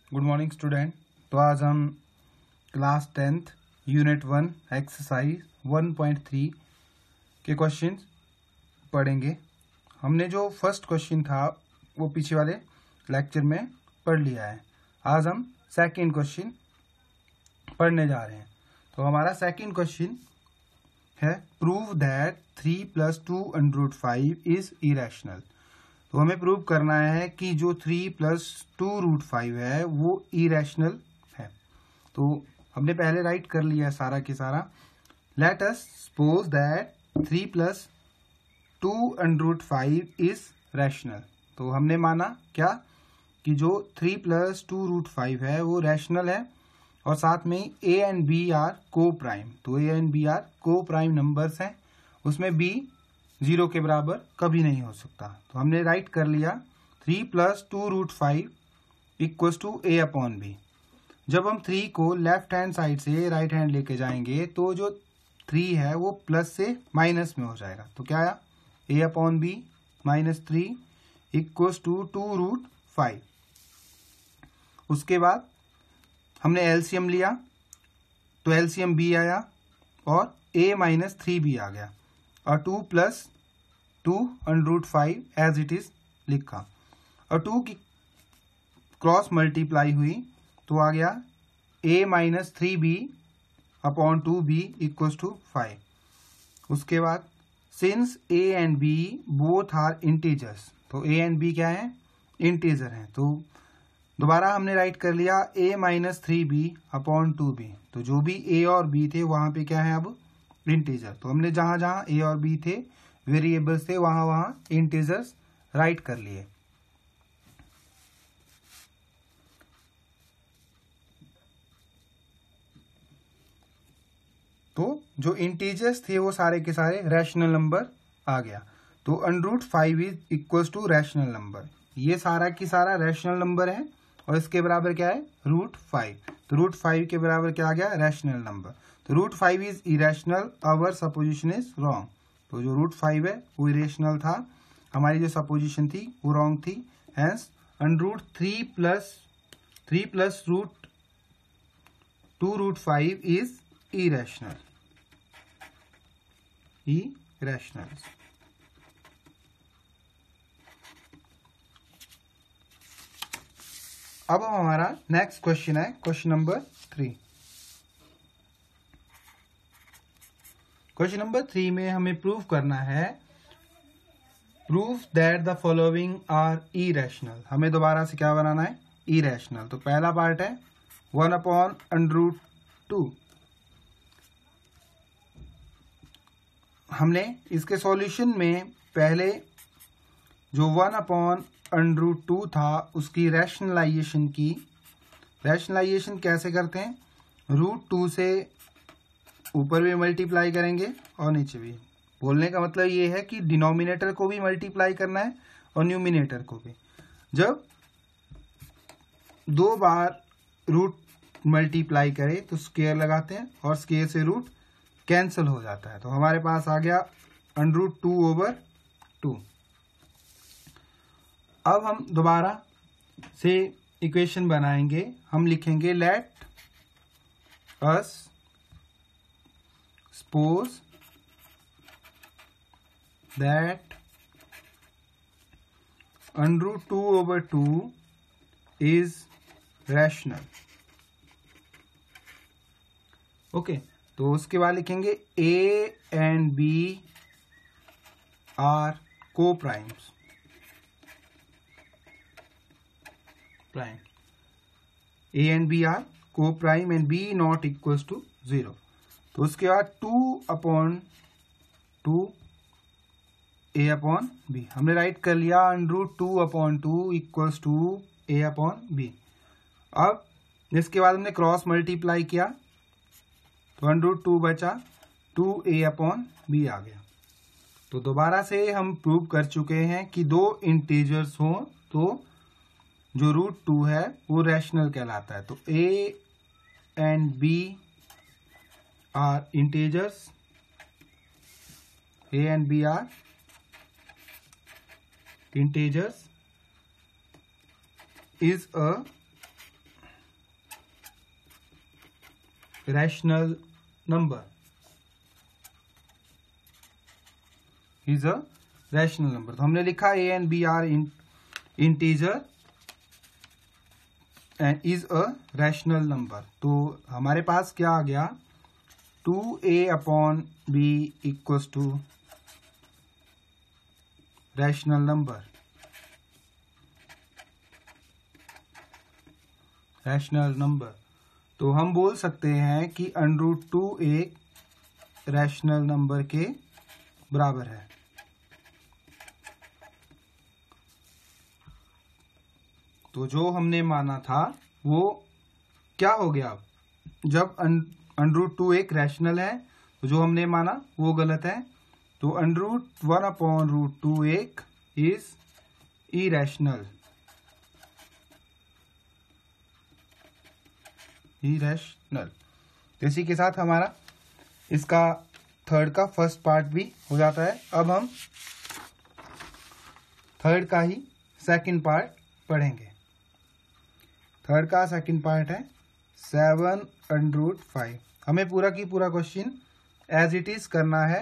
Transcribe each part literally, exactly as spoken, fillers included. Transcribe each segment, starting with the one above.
Good morning student. तो आज हम class tenth unit one exercise one point three के क्वेश्चंस पढ़ेंगे। हमने जो फर्स्ट क्वेश्चन था वो पीछे वाले लेक्चर में पढ़ लिया है। आज हम सेकंड क्वेश्चन पढ़ने जा रहे हैं। तो हमारा सेकंड क्वेश्चन है prove that three plus two under root five is irrational. तो हमें प्रूव करना है कि जो three plus two root five है वो इरेशनल है। तो हमने पहले राइट कर लिया है सारा के सारा। Let us suppose that three plus two under root five is rational. तो हमने माना क्या कि जो three plus two root five है वो रैशनल है और साथ में a and B are coprime. तो a and B are coprime numbers हैं, उसमें बी जीरो के बराबर कभी नहीं हो सकता। तो हमने राइट कर लिया three plus two root five equals to A upon b. जब हम थ्री को लेफ्ट हैंड साइड से राइट हैंड लेके जाएंगे तो जो थ्री है वो प्लस से माइनस में हो जाएगा। तो क्या आया a upon B minus three equals to two root five. उसके बाद हमने एलसीएम लिया तो एलसीएम बी आया और ए माइनस थ्री बी आ गया और two plus two under root five as it is लिखा और टू की क्रॉस मल्टीप्लाई हुई तो आ गया a minus three b upon two b equals to five. उसके बाद since a and b both are integers, तो ए एंड बी क्या है इंटीजर हैं, तो दोबारा हमने राइट कर लिया ए minus three b upon two b. तो जो भी ए और बी थे वहां पे क्या है अब इंटीजर। तो हमने जहां जहां ए और बी थे वेरिएबल्स थे वहां वहां इंटीजर्स राइट कर लिए। तो जो इंटीजर्स थे वो सारे के सारे रैशनल नंबर आ गया। तो under root five is equals to rational number. ये सारा की सारा रैशनल नंबर है और इसके बराबर क्या है रूट फाइव। तो रूट फाइव के बराबर क्या आ गया रैशनल नंबर। तो root five is irrational, our supposition is wrong. तो जो रूट फाइव है वो इरेशनल था, हमारी जो सपोजिशन थी वो रॉन्ग थी। Hence under root three plus three plus root two root five is irrational irrational. अब हमारा नेक्स्ट क्वेश्चन है question number three. Question number three में हमें प्रूव करना है prove that the following are irrational. हमें दोबारा से क्या बनाना है इरेशनल। तो पहला पार्ट है one upon under root two. हमने इसके सॉल्यूशन में पहले जो one upon under root two था उसकी रैशनलाइजेशन की। रैशनलाइजेशन कैसे करते हैं, रूट टू से ऊपर भी मल्टीप्लाई करेंगे और नीचे भी। बोलने का मतलब ये है कि डिनोमिनेटर को भी मल्टीप्लाई करना है और न्यूमिनेटर को भी। जब दो बार रूट मल्टीप्लाई करे तो स्क्वायर लगाते हैं और स्क्वायर से रूट कैंसिल हो जाता है। तो हमारे पास आ गया under root two over two. अब हम दोबारा से इक्वेशन बनाएंगे। हम लिखेंगे let us suppose that under root two over two is rational. Okay, तो उसके बाद लिखेंगे ए एंड बी आर को primes prime a and B are coprime and b not equals to zero. तो उसके बाद टू अपॉन टू ए upon b हमने write कर लिया under root two upon to equals to A upon b. अब इसके बाद हमने क्रॉस मल्टीप्लाई किया तो अंडर रूट टू बचा, टू ए अपॉन बी आ गया। तो दोबारा से हम प्रूव कर चुके हैं कि दो इंटीजर्स हों तो जो रूट टू है वो रैशनल कहलाता है। तो a and B are integers, A and B are integers is a rational number, is a rational number. तो हमने लिखा a and B are integer and is a rational number. तो हमारे पास क्या आ गया, two A upon B equals to rational number, rational number. तो हम बोल सकते हैं कि अंडर रूट टू एक रैशनल नंबर के बराबर है। तो जो हमने माना था वो क्या हो गया, जब अंडर रूट टू एक रैशनल है तो जो हमने माना वो गलत है। तो under root one upon root two एक इज इरैशनल, इरैशनल। तो इसी के साथ हमारा इसका थर्ड का फर्स्ट पार्ट भी हो जाता है। अब हम थर्ड का ही सेकंड पार्ट पढ़ेंगे। थर्ड का सेकंड पार्ट है सेवन अंडर रूट फाइव। हमें पूरा की पूरा क्वेश्चन एज इट इज करना है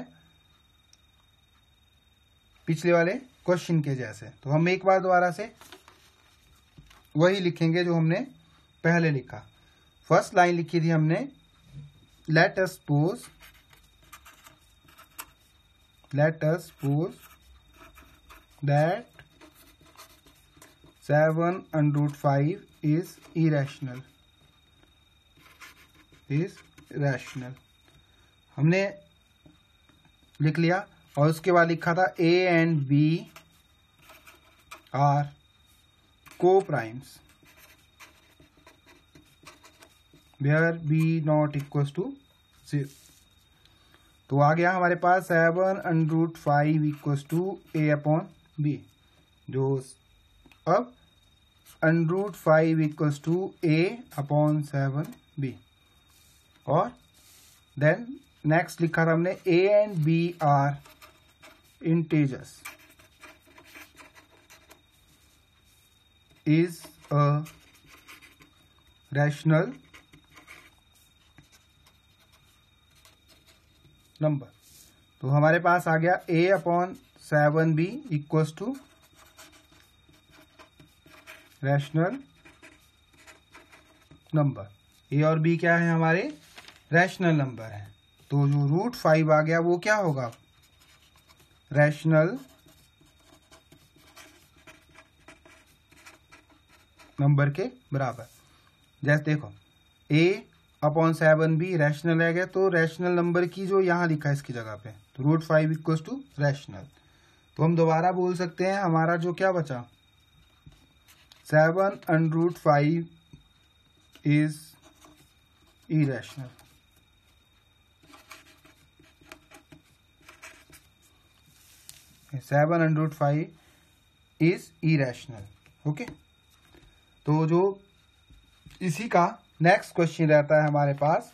पिछले वाले क्वेश्चन के जैसे। तो हम एक बार दोबारा से वही लिखेंगे जो हमने पहले लिखा। फर्स्ट लाइन लिखी थी हमने, let us suppose, let us suppose that seven under root five is irrational, is rational. हमने लिख लिया और उसके बाद लिखा था ए एंड बी आर को primes where B not equals to zero. तो आ गया हमारे पास seven under root five equals to A upon B, जो अब under root five equals to A upon seven B. और देन नेक्स्ट लिखा था हमने ए and B are integers is a rational number. तो हमारे पास आ गया A upon seven B equals to rational number. A और बी क्या है, हमारे रैशनल नंबर है। तो जो रूट फाइव आ गया वो क्या होगा, रैशनल नंबर के बराबर। जैसे देखो A upon seven B rational है गया, तो रैशनल नंबर की जो यहाँ लिखा है इसकी जगह पे, तो root five equals to rational. तो हम दोबारा बोल सकते हैं हमारा जो क्या बचा, seven under root five is irrational. Seven under root five is irrational. Okay, तो जो इसी का नेक्स्ट क्वेश्चन रहता है हमारे पास,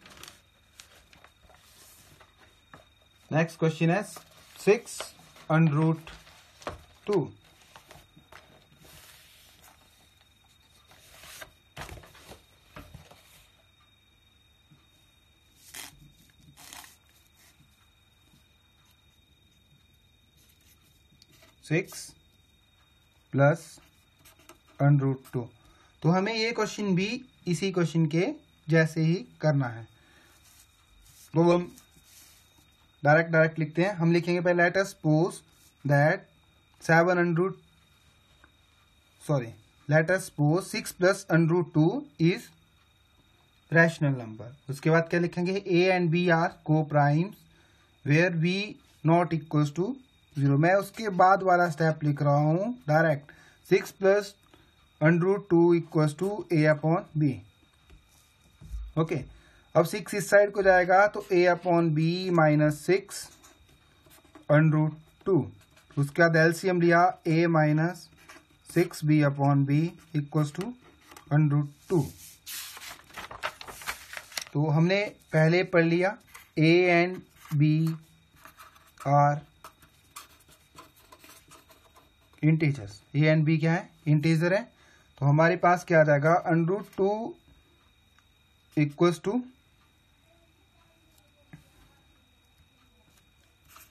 नेक्स्ट क्वेश्चन है six under root two. Six plus under root two. तो हमें ये क्वेश्चन भी इसी क्वेश्चन के जैसे ही करना है। तो हम डायरेक्ट डायरेक्ट लिखते हैं। हम लिखेंगे पहले let us suppose that seven under root sorry let us suppose six plus under root two is rational number. उसके बाद क्या लिखेंगे, ए एंड बी आर को primes where B not equals to zero. मैं उसके बाद वाला स्टेप लिख रहा हूं direct, six plus under root two equals to A upon B. Okay, अब सिक्स इस साइड को जाएगा तो A upon B minus six under root two. उसके बाद एलसीएम लिया, ए minus six B upon B equals to under root two. तो हमने पहले पढ़ लिया A and B are integers. A and B क्या है, इंटीजर है। तो हमारे पास क्या आ जाएगा, under root two equals to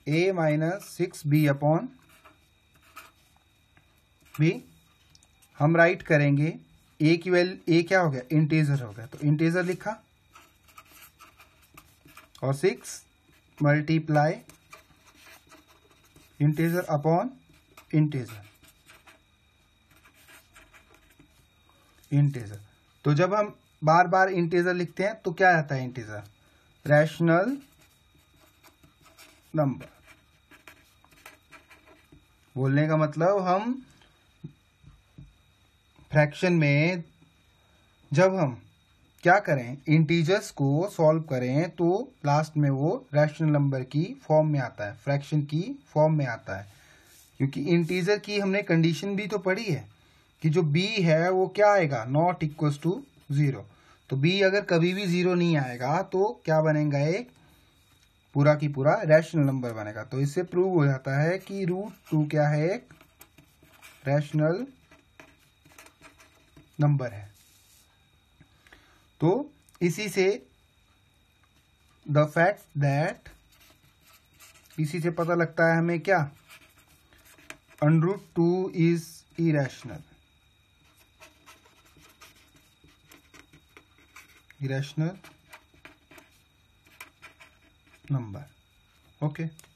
A minus six B upon B. हम राइट करेंगे ए की वैल्यू, ए क्या हो गया, इंटीजर हो गया, तो इंटीजर लिखा और six multiply integer upon integer integer. तो जब हम बार बार इंटीजर लिखते हैं तो क्या आता है इंटीजर, रैशनल नंबर। बोलने का मतलब हम फ्रैक्शन में जब हम क्या करें, इंटीजर्स को सॉल्व करें तो लास्ट में वो रैशनल नंबर की फॉर्म में आता है, फ्रैक्शन की फॉर्म में आता है। क्योंकि इंटीजर की हमने कंडीशन भी तो पढ़ी है कि जो b है वो क्या आएगा, नॉट इक्वल्स टू जीरो। तो b अगर कभी भी जीरो नहीं आएगा तो क्या बनेगा, एक पूरा की पूरा रैशनल नंबर बनेगा। तो इससे प्रूव हो जाता है कि रूट टू क्या है, एक रैशनल नंबर है। तो इसी से द फैक्ट दैट, इसी से पता लगता है हमें क्या, under root two is irrational, irrational number. Okay.